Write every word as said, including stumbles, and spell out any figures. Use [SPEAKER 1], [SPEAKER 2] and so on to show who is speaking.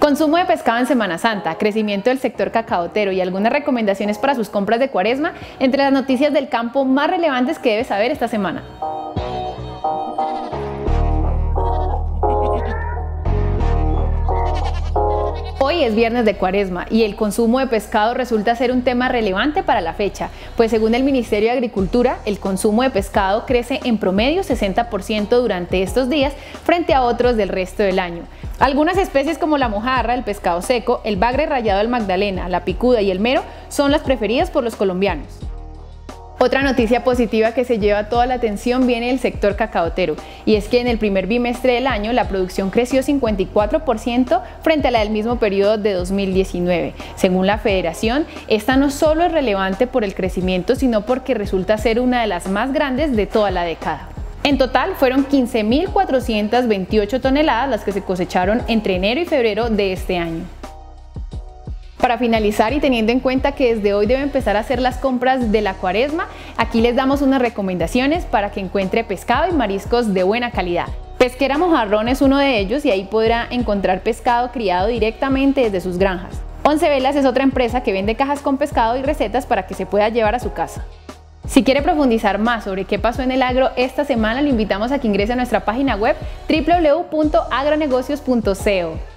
[SPEAKER 1] Consumo de pescado en Semana Santa, crecimiento del sector cacaotero y algunas recomendaciones para sus compras de Cuaresma entre las noticias del campo más relevantes que debes saber esta semana. Hoy es viernes de Cuaresma y el consumo de pescado resulta ser un tema relevante para la fecha, pues según el Ministerio de Agricultura, el consumo de pescado crece en promedio sesenta por ciento durante estos días frente a otros del resto del año. Algunas especies como la mojarra, el pescado seco, el bagre rallado del Magdalena, la picuda y el mero son las preferidas por los colombianos. Otra noticia positiva que se lleva toda la atención viene del sector cacaotero, y es que en el primer bimestre del año la producción creció cincuenta y cuatro por ciento frente a la del mismo periodo de dos mil diecinueve. Según la Federación, esta no solo es relevante por el crecimiento, sino porque resulta ser una de las más grandes de toda la década. En total fueron quince mil cuatrocientas veintiocho toneladas las que se cosecharon entre enero y febrero de este año. Para finalizar y teniendo en cuenta que desde hoy debe empezar a hacer las compras de la Cuaresma, aquí les damos unas recomendaciones para que encuentre pescado y mariscos de buena calidad. Pesquera Mojarrón es uno de ellos y ahí podrá encontrar pescado criado directamente desde sus granjas. Once Velas es otra empresa que vende cajas con pescado y recetas para que se pueda llevar a su casa. Si quiere profundizar más sobre qué pasó en el agro esta semana, le invitamos a que ingrese a nuestra página web doble u doble u doble u punto agronegocios punto co.